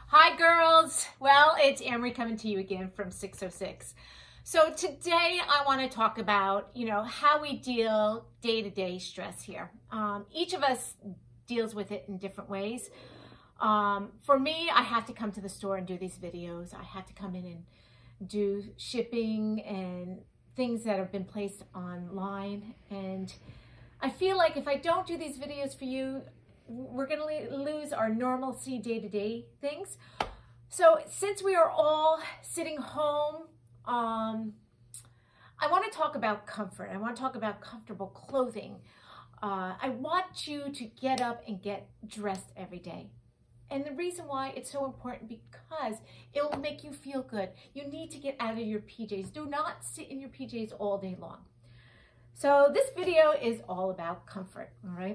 Hi girls! Well, it's Amory coming to you again from 606. So today I want to talk about, how we deal day-to-day stress here. Each of us deals with it in different ways. For me, I have to come to the store and do these videos. I have to come in and do shipping and things that have been placed online. And I feel like if I don't do these videos for you, we're going to lose our normalcy day-to-day things. So since we are all sitting home, I want to talk about comfort. I want to talk about comfortable clothing. I want you to get up and get dressed every day. And the reason why it's so important, because it will make you feel good. You need to get out of your PJs. Do not sit in your PJs all day long. So this video is all about comfort, all right?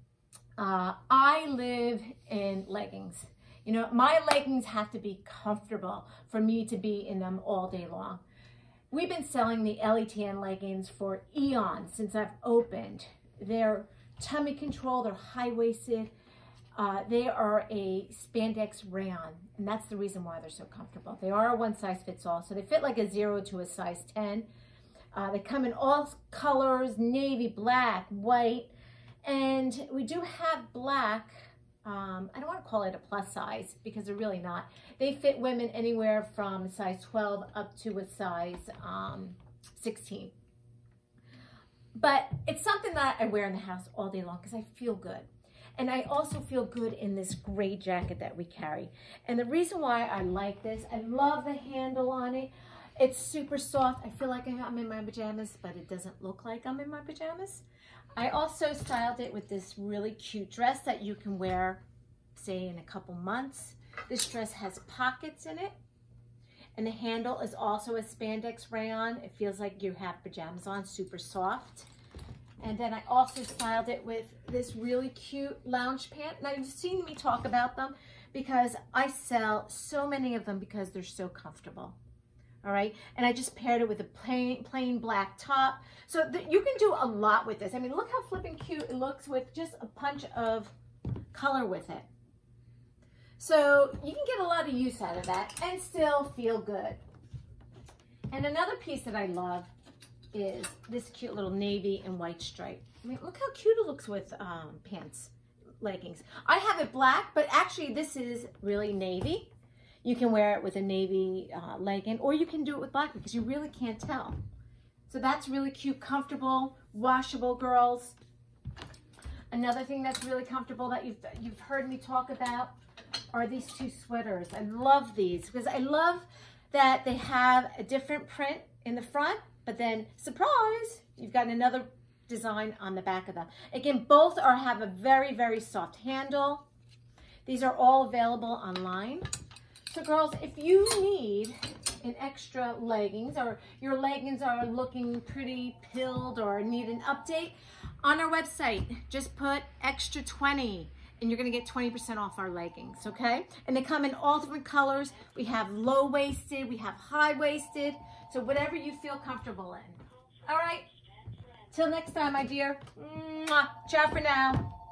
I live in leggings. My leggings have to be comfortable for me to be in them all day long. We've been selling the LETN leggings for eons since I've opened. They're tummy control, they're high-waisted. They are a spandex rayon, and that's the reason why they're so comfortable. They are a one-size-fits-all, so they fit like a 0 to a size 10. They come in all colors, navy, black, white. And we do have black, I don't want to call it a plus size because they're really not. They fit women anywhere from size 12 up to a size 16. But it's something that I wear in the house all day long because I feel good. And I also feel good in this gray jacket that we carry. And the reason why I like this, I love the handle on it. It's super soft. I feel like I'm in my pajamas, but it doesn't look like I'm in my pajamas. I also styled it with this really cute dress that you can wear, say, in a couple months. This dress has pockets in it, and the handle is also a spandex rayon. It feels like you have pajamas on, super soft. And then I also styled it with this really cute lounge pant. Now, you've seen me talk about them because I sell so many of them because they're so comfortable. All right, and I just paired it with a plain black top. So you can do a lot with this. I mean, look how flippin' cute it looks with just a punch of color with it. So you can get a lot of use out of that and still feel good. And another piece that I love is this cute little navy and white stripe. I mean, look how cute it looks with pants, leggings. I have it black, but actually this is really navy. You can wear it with a navy legging, or you can do it with black because you really can't tell. So that's really cute, comfortable, washable, girls. Another thing that's really comfortable that you've heard me talk about are these two sweaters. I love these because I love that they have a different print in the front, but then, surprise, you've got another design on the back of them. Again, both have a very, very soft handle. These are all available online. So girls, if you need an extra leggings, or your leggings are looking pretty pilled or need an update, on our website, just put extra 20 and you're gonna get 20% off our leggings, okay? And they come in all different colors. We have low-waisted, we have high-waisted, so whatever you feel comfortable in. All right, till next time, my dear. Mwah. Ciao for now.